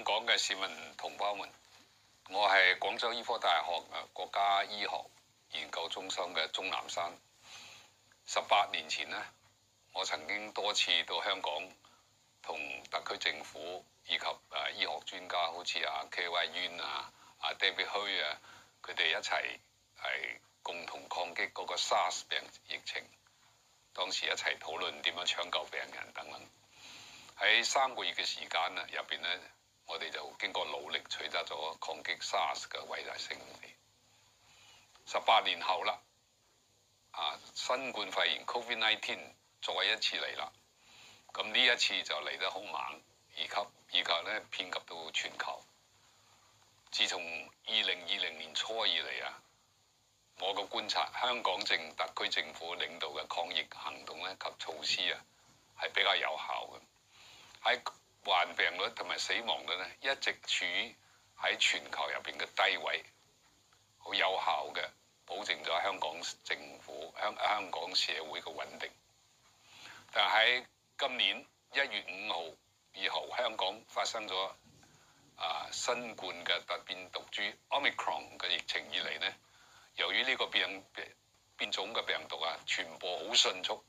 香港嘅市民同胞們，我係廣州醫科大學國家醫學研究中心嘅鍾南山。18年前呢，我曾經多次到香港同特區政府以及醫學專家，好似K.Y. Yuen David Hui 佢哋一齊係共同抗擊嗰個 SARS 病疫情。當時一齊討論點樣搶救病人等等。喺3個月嘅時間入邊呢，我哋就經過努力取得咗抗擊 SARS 嘅偉大勝利。18年後啦，新冠肺炎 COVID-19 再一次嚟啦。咁呢一次就嚟得好猛，以及咧遍及到全球。自從2020年初以嚟我嘅觀察，香港特區政府領導嘅抗疫行動咧及措施係比較有效嘅。喺患病率同埋死亡率咧，一直處於喺全球入邊嘅低位，好有效嘅保證咗香港政府、香港社會嘅穩定。但喺今年1月5號以後，香港發生咗新冠嘅突變毒株 Omicron 嘅疫情以嚟呢，由於呢個變種嘅病毒傳播好迅速，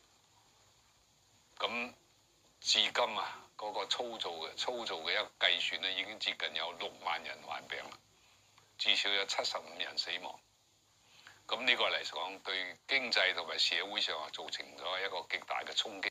咁至今嗰個粗糙嘅一個計算咧，已經接近有6萬人患病啦，至少有75人死亡。咁呢個嚟講，對經濟同埋社會上造成咗一個極大嘅衝擊。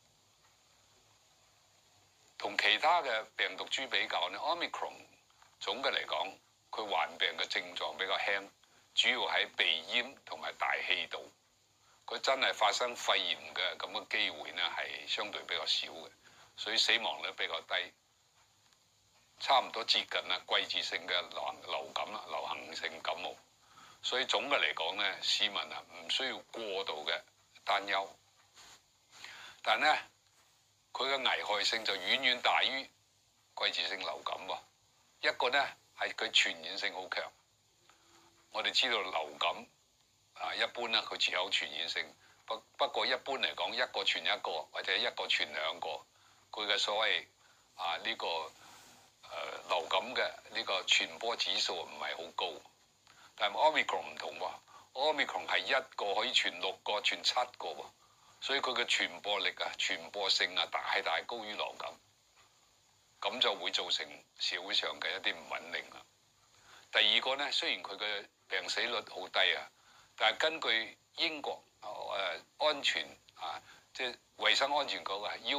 同其他嘅病毒株比較呢， Omicron 總嘅嚟講，佢患病嘅症狀比較輕，主要喺鼻咽同埋大氣道。佢真係發生肺炎嘅咁嘅機會呢，係相對比較少嘅。所以死亡率比較低，差唔多接近季節性嘅流感流行性感冒。所以總嘅嚟講呢，市民唔需要過度嘅擔憂。但呢，佢嘅危害性就遠遠大於季節性流感喎。一個呢係佢傳染性好強。我哋知道流感一般呢，佢只有傳染性，不過一般嚟講，一個傳一個或者一個傳兩個。佢嘅所謂呢個流感嘅呢個傳播指數唔係好高，但係 Omicron 唔同喎。Omicron 係一個可以傳6個、傳7個喎，所以佢嘅傳播力傳播性大高於流感，咁就會造成社會上嘅一啲唔穩定啦。第二個呢，雖然佢嘅病死率好低但係根據英國安全即係衛生安全局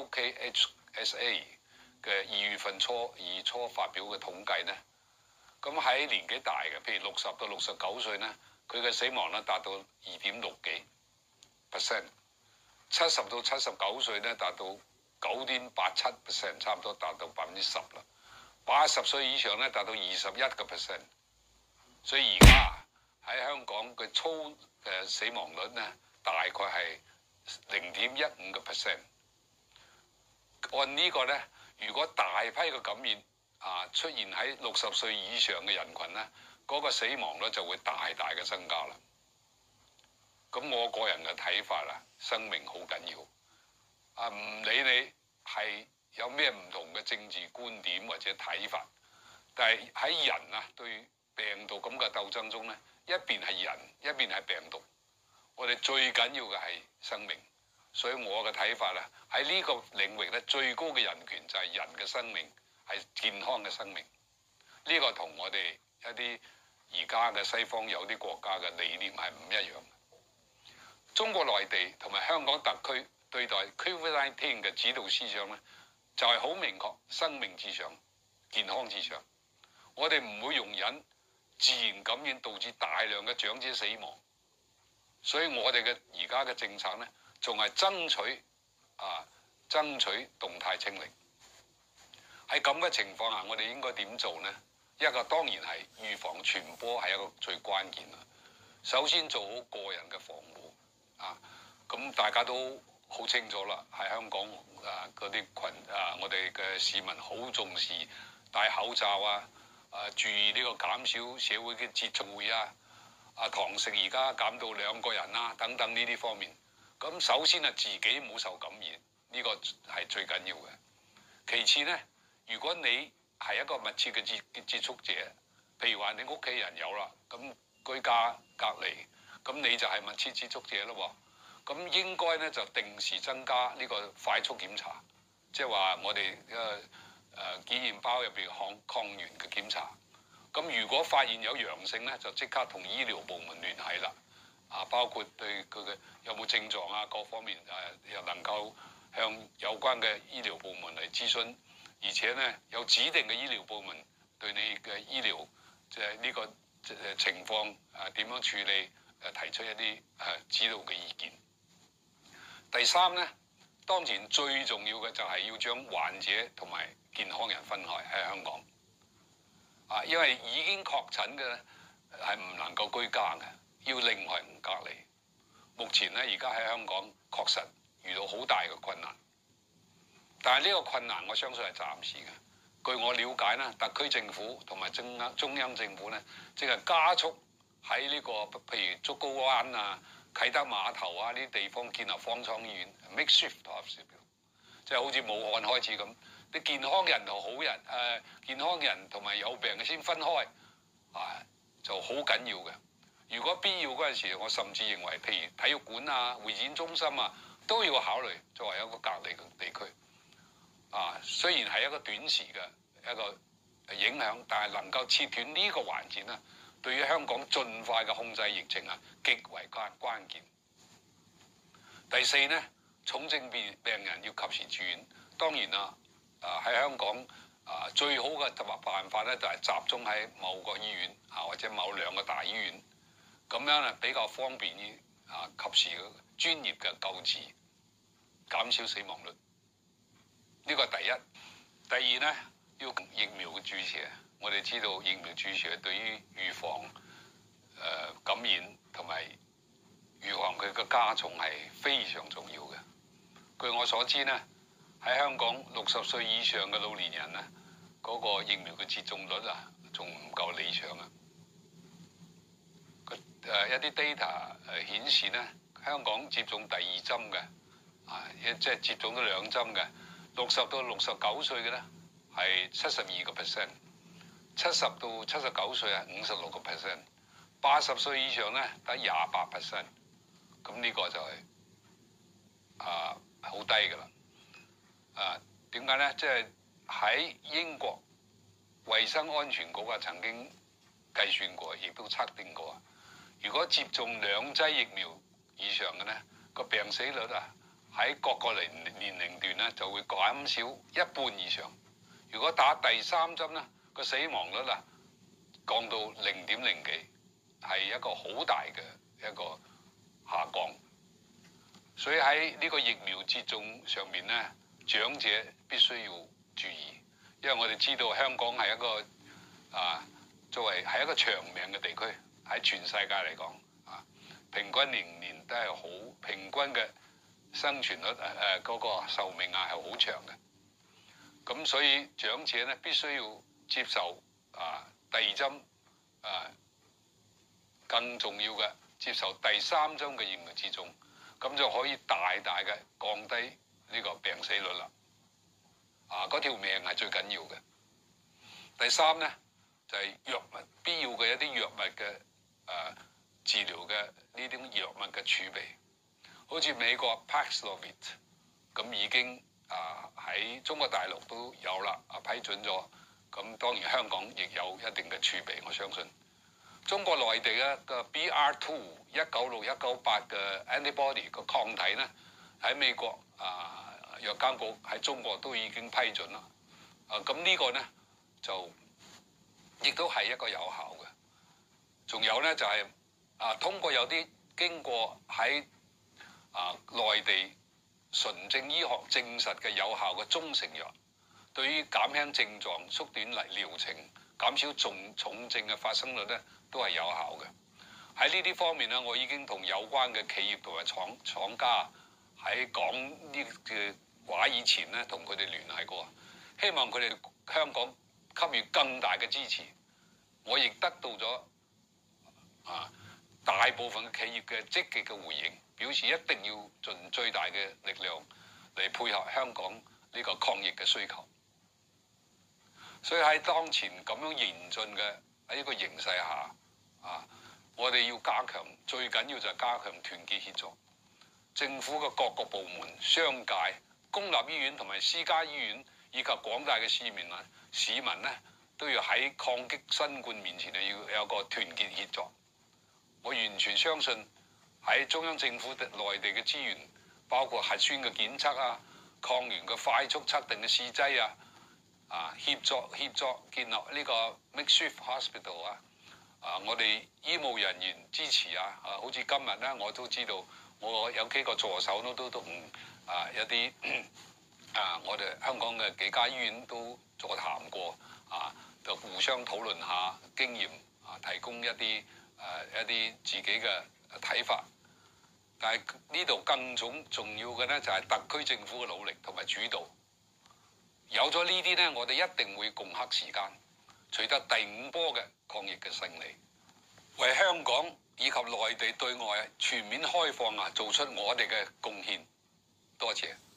UKHSA 嘅2月初發表嘅統計呢，咁喺年紀大嘅，譬如60到69歲呢，佢嘅死亡率達到2.6幾%， 70到79歲呢達到9.87%， 差唔多達到10%啦。80歲以上呢達到21%， 所以而家喺香港嘅粗死亡率呢，大概係0.15%。按呢個呢，如果大批嘅感染出現喺60歲以上嘅人群呢，嗰個死亡率就會大嘅增加啦。咁我個人嘅睇法生命好緊要。唔理你係有咩唔同嘅政治觀點或者睇法，但係喺人對病毒咁嘅鬥爭中呢，一邊係人，一邊係病毒。我哋最緊要嘅係生命。所以我嘅睇法喺呢個領域咧，最高嘅人權就係人嘅生命，係健康嘅生命。呢個同我哋一啲而家嘅西方有啲國家嘅理念係唔一樣。中國內地同埋香港特區對待 COVID-19 嘅指導思想咧，就係好明確，生命至上，健康至上。我哋唔會容忍自然感染導致大量嘅長者死亡。所以我哋嘅而家嘅政策咧，仲係爭取動態清零。喺咁嘅情況下，我哋應該點做呢？一個當然係預防傳播係一個最關鍵啦。首先做好個人嘅防護咁大家都好清楚啦。喺香港嗰啲我哋嘅市民好重視戴口罩注意呢個減少社會嘅接觸會堂食而家減到2個人等等呢啲方面。咁首先自己唔好受感染，呢個係最緊要嘅。其次呢，如果你係一個密切嘅接觸者，譬如話你屋企人有啦，咁居家隔離，咁你就係密切接觸者咯喎。咁應該咧就定時增加呢個快速檢查，即係話我哋檢驗包入邊抗原嘅檢查。咁如果發現有陽性咧，就即刻同醫療部門聯繫啦。包括對佢嘅有冇症狀啊，各方面又能夠向有關嘅醫療部門嚟諮詢，而且咧有指定嘅醫療部門對你嘅醫療即係呢個情況點樣處理提出一啲指導嘅意見。第三咧，當前最重要嘅就係要將患者同埋健康人分開喺香港。因為已經確診嘅係唔能夠居家嘅，要另外隔離。目前咧，而家喺香港確實遇到好大嘅困難，但係呢個困難我相信係暫時嘅。據我了解咧，特區政府同埋中央政府咧，正係加速喺呢個譬如竹篙灣啊、啟德碼頭啊呢啲地方建立方艙醫院 makeshift hospital， 即係好似武漢開始咁。啲健康人同好人健康人同埋有病嘅先分開就好緊要嘅。如果必要嗰陣時，我甚至認為，譬如體育館啊、會展中心啊，都要考慮作為一個隔離嘅地區。雖然係一個短時嘅一個影響，但係能夠切斷呢個環節咧，對於香港盡快嘅控制疫情極為關鍵。第四咧，重症病人要及時住院。當然啦。喺香港最好嘅辦法咧，就係集中喺某個醫院或者某兩個大醫院，咁樣咧比較方便於及時嘅專業嘅救治，減少死亡率。呢個第一。第二咧，要疫苗嘅注射。我哋知道疫苗注射對於預防感染同埋預防佢嘅加重係非常重要嘅。據我所知咧，喺香港60歲以上嘅老年人咧，嗰個疫苗嘅接種率仲唔夠理想啊！一啲 data 顯示咧，香港接種第二針嘅即係接種咗2針嘅60到69歲嘅咧係72%， 70到79歲56%， 80歲以上咧得28%。咁呢個就係好低㗎啦。點解咧？即係喺英國衛生安全局曾經計算過，亦都測定過，如果接種2劑疫苗以上嘅咧，個病死率喺各個年齡段咧就會減少一半以上。如果打第3針咧，個死亡率降到0.0幾，係一個好大嘅一個下降。所以喺呢個疫苗接種上面咧，長者必須要注意，因為我哋知道香港係一個作為係一個長命嘅地區，喺全世界嚟講平均年都係好平均嘅生存率嗰個壽命係好長嘅。咁所以長者咧必須要接受第2針更重要嘅接受第3針嘅疫苗接種，咁就可以大大嘅降低呢個病死率啦。嗰條命係最緊要嘅。第三咧就係藥物必要嘅一啲藥物嘅治療嘅呢啲藥物嘅儲備，好似美國 Paxlovid 咁已經喺中國大陸都有啦，批准咗。咁當然香港亦有一定嘅儲備，我相信。中國內地咧個 BR2 196、198嘅 antibody 個抗體咧喺美國藥監局喺中國都已經批准啦。咁呢個咧就亦都係一個有效嘅。仲有咧就係通過有啲經過喺內地純正醫學證實嘅有效嘅中成藥，對於減輕症狀、縮短療程、減少重症嘅發生率咧，都係有效嘅。喺呢啲方面咧，我已經同有關嘅企業同埋廠家喺講呢嘅話以前咧，同佢哋聯繫過，希望佢哋香港給予更大嘅支持。我亦得到咗大部分企業嘅積極嘅回應，表示一定要盡最大嘅力量嚟配合香港呢個抗疫嘅需求。 所以喺當前咁樣嚴峻嘅喺一個形勢下，我哋要加強，最緊要就係加強團結協作。政府嘅各個部門、商界、公立醫院同埋私家醫院，以及廣大嘅市民咧，都要喺抗擊新冠面前要有個團結協作。我完全相信喺中央政府內地嘅資源，包括核酸嘅檢測啊、抗原嘅快速測定嘅試劑協作建立呢個 makeshift hospital 我哋醫務人員支持好似今日咧，我都知道我有幾個助手都同有啲我哋香港嘅幾家醫院都座談過就互相討論下經驗提供一啲自己嘅睇法。但係呢度更重要嘅咧，就係特區政府嘅努力同埋主導。有咗呢啲咧，我哋一定會共克時艱，取得第5波嘅抗疫嘅勝利，為香港以及內地對外全面開放做出我哋嘅貢獻。多謝。